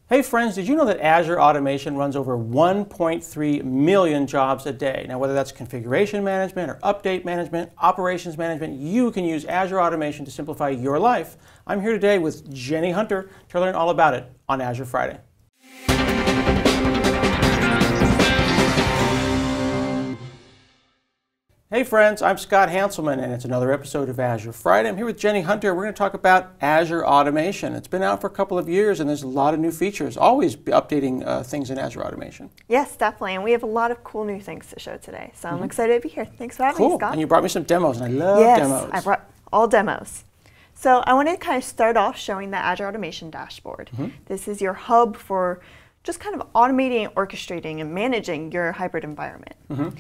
Hey friends, did you know that Azure Automation runs over 1.3 million jobs a day? Now, whether that's configuration management or update management, operations management, you can use Azure Automation to simplify your life. I'm here today with Jenny Hunter to learn all about it on Azure Friday. Hey friends, I'm Scott Hanselman, and it's another episode of Azure Friday. I'm here with Jenny Hunter. We're going to talk about Azure Automation. It's been out for a couple of years, and there's a lot of new features. Always updating things in Azure Automation. Yes, definitely, and we have a lot of cool new things to show today. So I'm excited to be here. Thanks for having me, Scott. And you brought me some demos, and I love demos. Yes, I brought all demos. So I wanted to kind of start off showing the Azure Automation dashboard. This is your hub for just kind of automating, orchestrating, and managing your hybrid environment.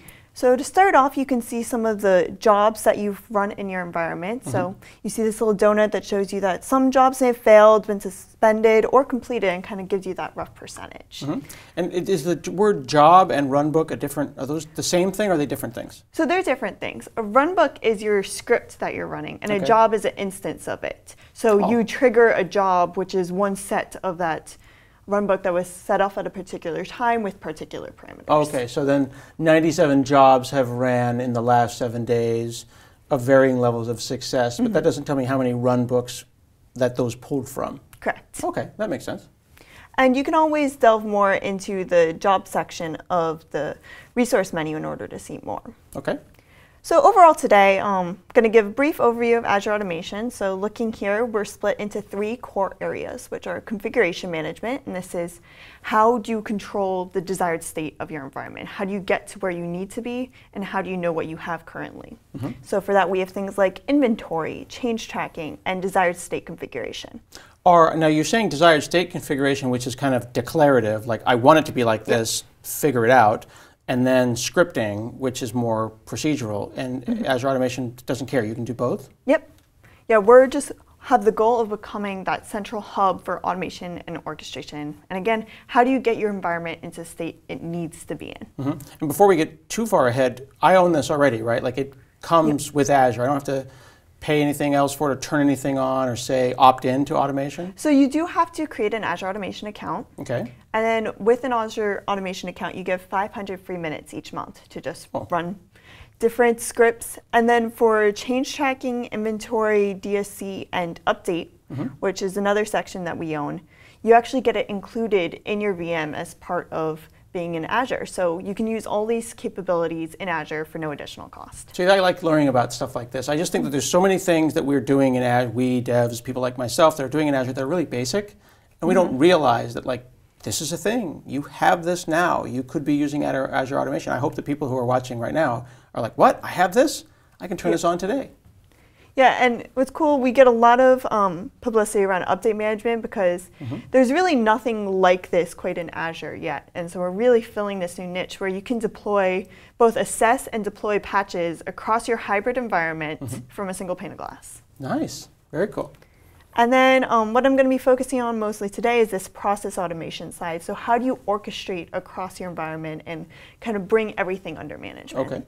So to start off, you can see some of the jobs that you've run in your environment. So you see this little donut that shows you that some jobs may have failed, been suspended, or completed, and kind of gives you that rough percentage. And is the word job and runbook are those the same thing, or are they different things? So they're different things. A runbook is your script that you're running, and a job is an instance of it. So you trigger a job, which is one set of that runbook that was set off at a particular time with particular parameters. Okay, so then 97 jobs have ran in the last 7 days of varying levels of success, but that doesn't tell me how many runbooks that those pulled from. Correct. Okay, that makes sense. And you can always delve more into the job section of the resource menu in order to see more. Okay. So overall today, I'm going to give a brief overview of Azure Automation. So looking here, we're split into 3 core areas, which are configuration management, and this is how do you control the desired state of your environment? How do you get to where you need to be, and how do you know what you have currently? So for that, we have things like inventory, change tracking, and desired state configuration. Now you're saying desired state configuration, which is kind of declarative, like I want it to be like this, figure it out. And then scripting, which is more procedural, and Azure Automation doesn't care. You can do both? Yep. Yeah, we're just have the goal of becoming that central hub for automation and orchestration. And again, how do you get your environment into the state it needs to be in? And before we get too far ahead, I own this already, right? Like it comes with Azure. I don't have to pay anything else for it, or turn anything on, or say opt in to automation? So you do have to create an Azure Automation account. Okay. And then with an Azure Automation account, you get 500 free minutes each month to just run different scripts. And then for change tracking, inventory, DSC, and update, which is another section that we own, you actually get it included in your VM as part of being in Azure. So you can use all these capabilities in Azure for no additional cost. So I like learning about stuff like this. I just think that there's so many things that we're doing in Azure, we devs, people like myself, that are doing in Azure that are really basic, and we don't realize that like this is a thing. You have this now. You could be using Azure Automation. I hope the people who are watching right now are like, what? I have this? I can turn this on today. Yeah, and what's cool, we get a lot of publicity around update management because there's really nothing like this quite in Azure yet. And so we're really filling this new niche where you can deploy, both assess and deploy patches across your hybrid environment from a single pane of glass. Nice, very cool. And then what I'm going to be focusing on mostly today is this process automation side. So how do you orchestrate across your environment and kind of bring everything under management? Okay.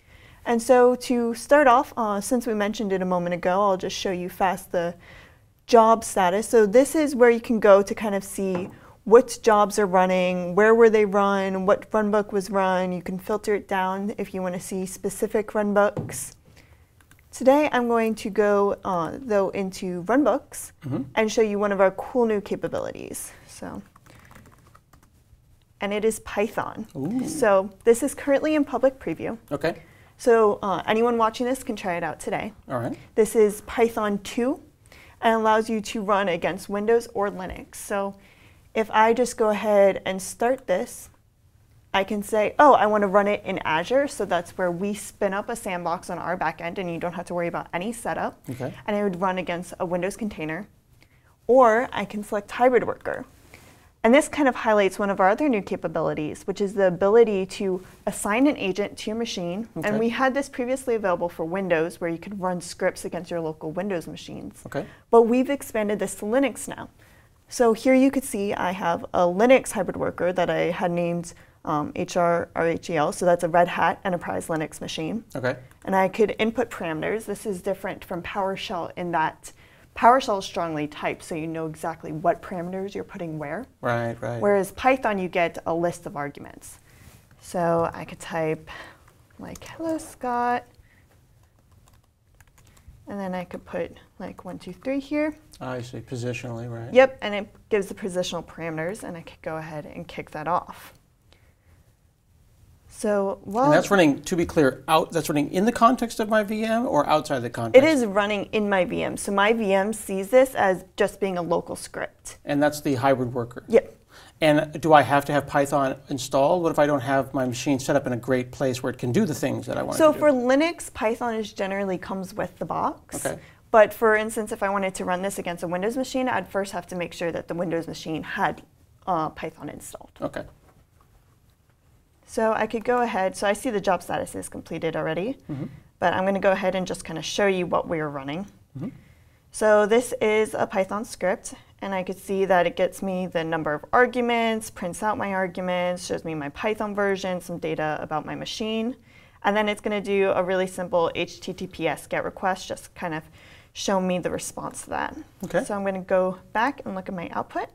And so to start off, since we mentioned it a moment ago, I'll just show you fast the job status. So this is where you can go to kind of see what jobs are running, where were they run, what runbook was run. You can filter it down if you want to see specific runbooks. Today I'm going to go though into runbooks and show you one of our cool new capabilities. And it is Python. So this is currently in public preview. Okay. So anyone watching this can try it out today. All right. This is Python 2 and allows you to run against Windows or Linux. So if I just go ahead and start this, I can say, oh, I want to run it in Azure. So that's where we spin up a sandbox on our backend and you don't have to worry about any setup. Okay. And I would run against a Windows container. Or I can select hybrid worker. And this kind of highlights one of our other new capabilities, which is the ability to assign an agent to your machine. And we had this previously available for Windows, where you could run scripts against your local Windows machines. But we've expanded this to Linux now. So here you could see I have a Linux hybrid worker that I had named HRHEL, so that's a Red Hat Enterprise Linux machine. And I could input parameters. This is different from PowerShell in that PowerShell is strongly typed, so you know exactly what parameters you're putting where. Right, right. Whereas Python, you get a list of arguments. So I could type like, hello, Scott. And then I could put like 1, 2, 3 here. I see, positionally, right? Yep, and it gives the positional parameters, and I could go ahead and kick that off. So and that's running, to be clear, that's running in the context of my VM or outside the context? It is running in my VM. So my VM sees this as just being a local script. And that's the hybrid worker? Yep. And do I have to have Python installed? What if I don't have my machine set up in a great place where it can do the things that I want it to do? So for Linux, Python generally comes with the box. Okay. But for instance, if I wanted to run this against a Windows machine, I'd first have to make sure that the Windows machine had Python installed. Okay. So I could go ahead. So I see the job status is completed already. But I'm going to go ahead and just kind of show you what we're running. So this is a Python script. And I could see that it gets me the number of arguments, prints out my arguments, shows me my Python version, some data about my machine. And then it's going to do a really simple HTTPS GET request, just kind of show me the response to that. Okay. So I'm going to go back and look at my output.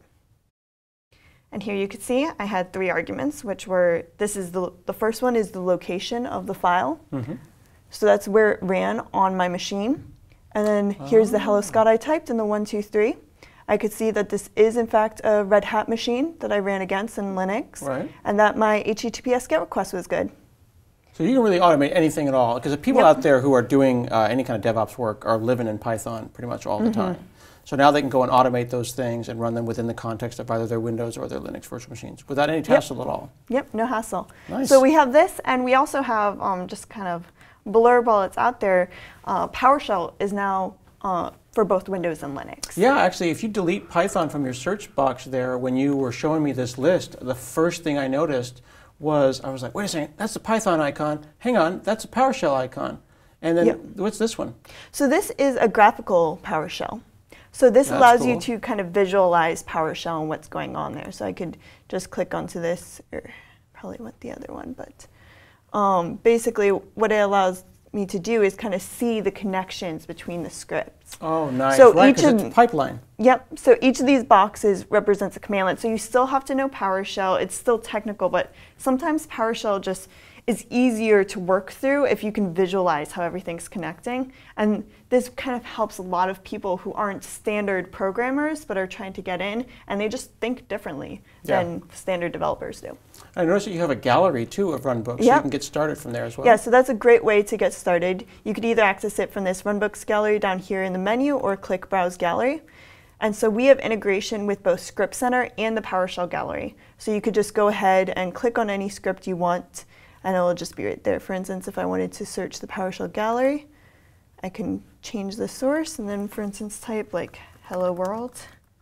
And here you can see I had 3 arguments, which were, this is the first one is the location of the file. So that's where it ran on my machine. And then here's the hello Scott I typed in the 1, 2, 3. I could see that this is in fact a Red Hat machine that I ran against in Linux. Right. And that my HTTPS GET request was good. So you can really automate anything at all, because the people out there who are doing any kind of DevOps work are living in Python pretty much all the time. So now they can go and automate those things and run them within the context of either their Windows or their Linux virtual machines without any hassle at all. Yep, no hassle. Nice. So we have this, and we also have just kind of blurb while it's out there. PowerShell is now for both Windows and Linux. Yeah, actually, if you delete Python from your search box there, when you were showing me this list, the first thing I noticed was, I was like, wait a second, that's a Python icon. Hang on, that's a PowerShell icon. And then what's this one? So this is a graphical PowerShell. So this allows you to kind of visualize PowerShell and what's going on there. So I could just click onto this, or probably want the other one, but basically what it allows me to do is kind of see the connections between the scripts. Oh, nice. So right, because it's a pipeline. Yep. So each of these boxes represents a command line. So you still have to know PowerShell. It's still technical, but sometimes PowerShell just is easier to work through if you can visualize how everything's connecting. And this kind of helps a lot of people who aren't standard programmers but are trying to get in, and they just think differently than standard developers do. I noticed that you have a gallery too of runbooks, so you can get started from there as well. Yeah, so that's a great way to get started. You could either access it from this runbooks gallery down here in the menu or click Browse Gallery. And so we have integration with both Script Center and the PowerShell gallery. So you could just go ahead and click on any script you want, and it'll just be right there. For instance, if I wanted to search the PowerShell gallery, I can change the source and then, for instance, type like hello world.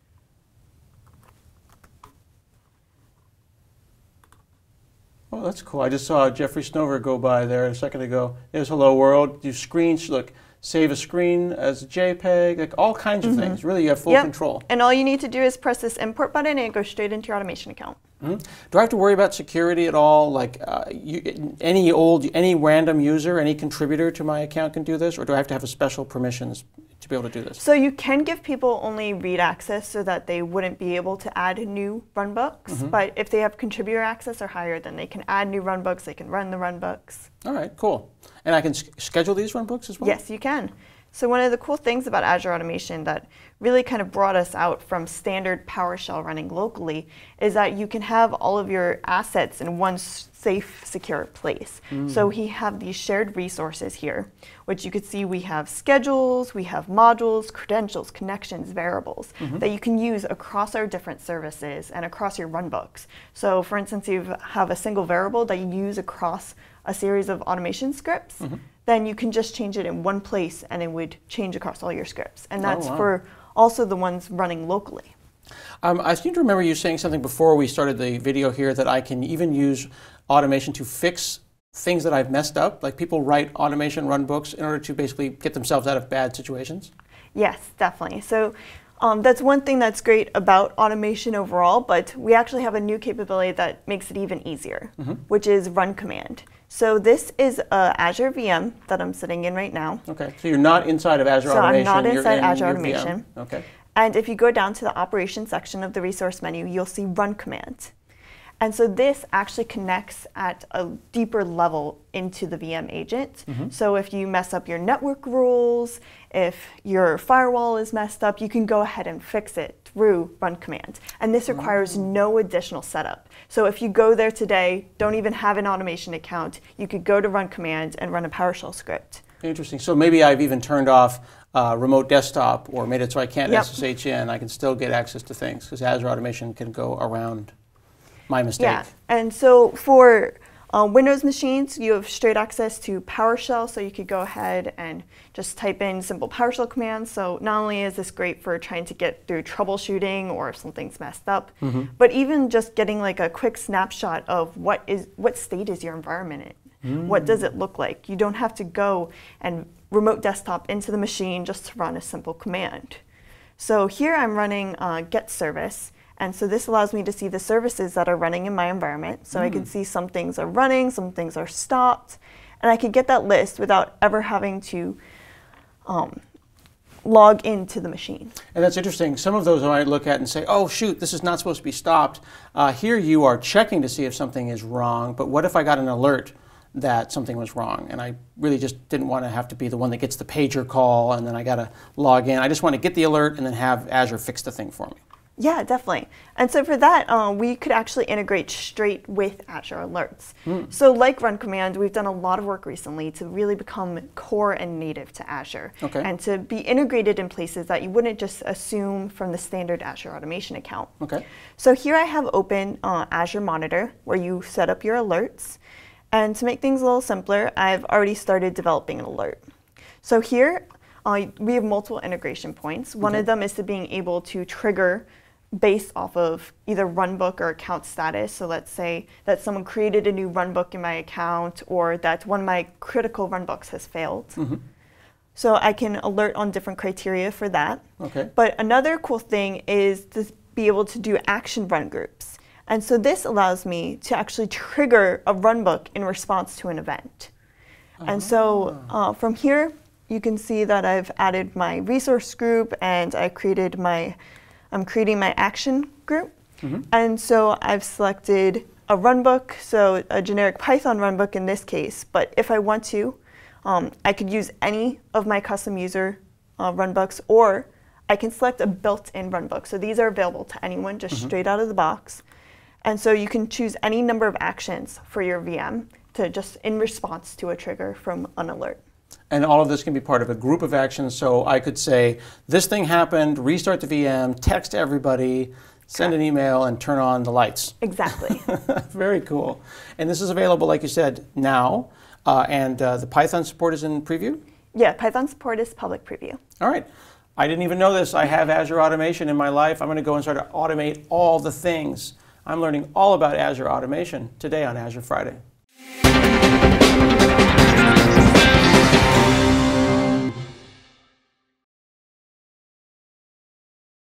Oh, that's cool. I just saw Jeffrey Snover go by there a second ago. There's hello world. You look, save a screen as a JPEG, like all kinds of things. Really, you have full control. And all you need to do is press this import button and it goes straight into your automation account. Do I have to worry about security at all? Like any random user, any contributor to my account can do this, or do I have to have a special permissions to be able to do this? So you can give people only read access so that they wouldn't be able to add new runbooks. But if they have contributor access or higher, then they can add new runbooks, they can run the runbooks. All right, cool. And I can schedule these runbooks as well? Yes, you can. So one of the cool things about Azure Automation that really kind of brought us out from standard PowerShell running locally is that you can have all of your assets in one safe, secure place. So we have these shared resources here, which you could see we have schedules, we have modules, credentials, connections, variables that you can use across our different services and across your runbooks. So for instance, you have a single variable that you use across a series of automation scripts, then you can just change it in one place and it would change across all your scripts. And that's for also the ones running locally. I seem to remember you saying something before we started the video here that I can even use automation to fix things that I've messed up. Like people write automation runbooks in order to basically get themselves out of bad situations. Yes, definitely. So That's one thing that's great about automation overall, but we actually have a new capability that makes it even easier, which is run command. So this is a Azure VM that I'm sitting in right now. Okay, so you're not inside of Azure Automation. So I'm not inside you're in Azure your Automation. VM. Okay. And if you go down to the operations section of the resource menu, you'll see run command. And so this actually connects at a deeper level into the VM agent. So if you mess up your network rules, if your firewall is messed up, you can go ahead and fix it through run command. And this requires no additional setup. So if you go there today, don't even have an automation account, you could go to run command and run a PowerShell script. Interesting. So maybe I've even turned off remote desktop or made it so I can't SSH in. I can still get access to things because Azure Automation can go around my mistake. Yeah, and so for Windows machines, you have straight access to PowerShell, so you could go ahead and just type in simple PowerShell commands. So not only is this great for trying to get through troubleshooting or if something's messed up, but even just getting like a quick snapshot of what state is your environment in. What does it look like? You don't have to go and remote desktop into the machine just to run a simple command. So here I'm running get service. And so this allows me to see the services that are running in my environment. So I can see some things are running, some things are stopped. And I could get that list without ever having to log into the machine. And that's interesting. Some of those I might look at and say, oh, shoot, this is not supposed to be stopped. Here you are checking to see if something is wrong. But what if I got an alert that something was wrong? And I really just didn't want to have to be the one that gets the pager call and then I got to log in. I just want to get the alert and then have Azure fix the thing for me. Yeah, definitely. And so for that, we could actually integrate straight with Azure Alerts. So like run command, we've done a lot of work recently to really become core and native to Azure. And to be integrated in places that you wouldn't just assume from the standard Azure Automation account. So here I have open Azure Monitor, where you set up your alerts. And to make things a little simpler, I've already started developing an alert. So here, we have multiple integration points. One of them is to being able to trigger based off of either runbook or account status. So let's say that someone created a new runbook in my account or that one of my critical runbooks has failed. So I can alert on different criteria for that. But another cool thing is to be able to do action run groups. And so this allows me to actually trigger a runbook in response to an event. And so from here, you can see that I've added my resource group and I'm creating my action group. And so I've selected a runbook, so a generic Python runbook in this case. But if I want to, I could use any of my custom user runbooks, or I can select a built-in runbook. So these are available to anyone just straight out of the box. And so you can choose any number of actions for your VM to just in response to a trigger from an alert. And all of this can be part of a group of actions. So I could say, this thing happened, restart the VM, text everybody, send an email, and turn on the lights. Exactly. Very cool. And this is available, like you said, now. And the Python support is in preview? Yeah, Python support is public preview. All right. I didn't even know this. I have Azure Automation in my life. I'm going to go and start to automate all the things. I'm learning all about Azure Automation today on Azure Friday.